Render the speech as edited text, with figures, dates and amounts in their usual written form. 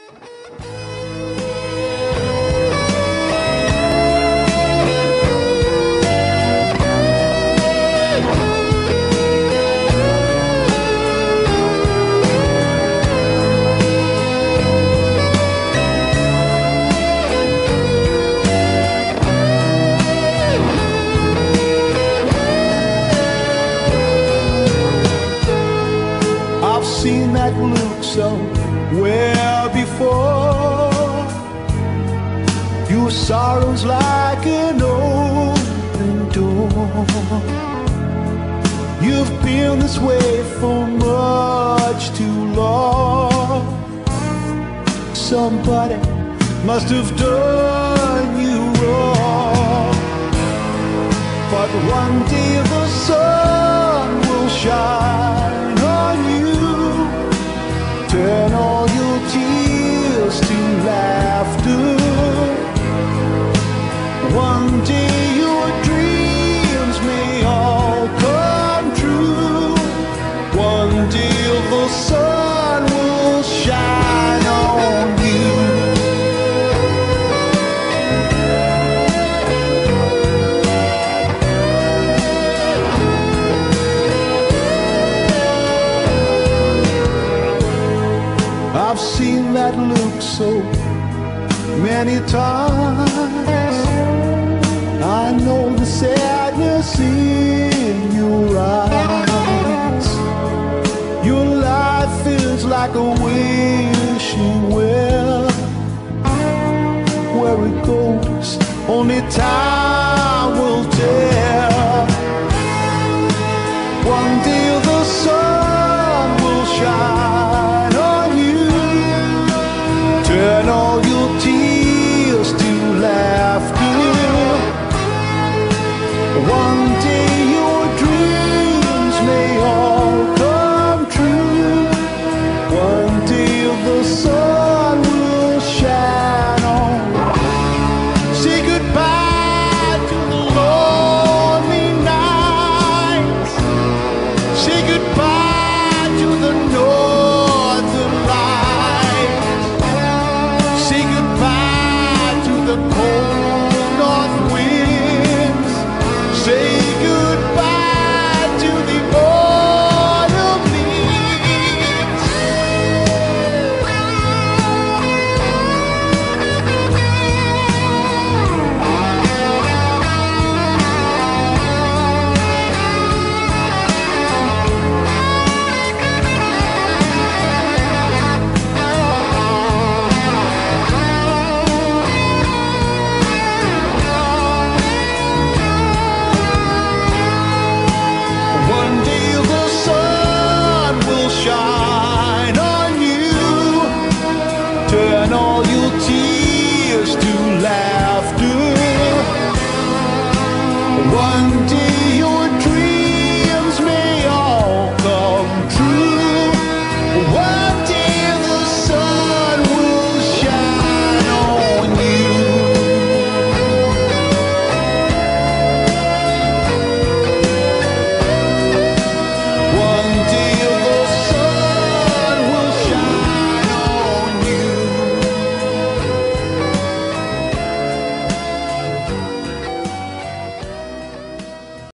I've seen that look somewhere before. Your sorrow's like an open door. You've been this way for much too long. Somebody must have done you wrong. But one day the sun will shine on you. Turn all your tears to laughter. One day your dreams may all come true. One day the sun will shine on you. I've seen that look so many times. I know the sadness in your eyes. Your life feels like a wishing well. Where it goes, only time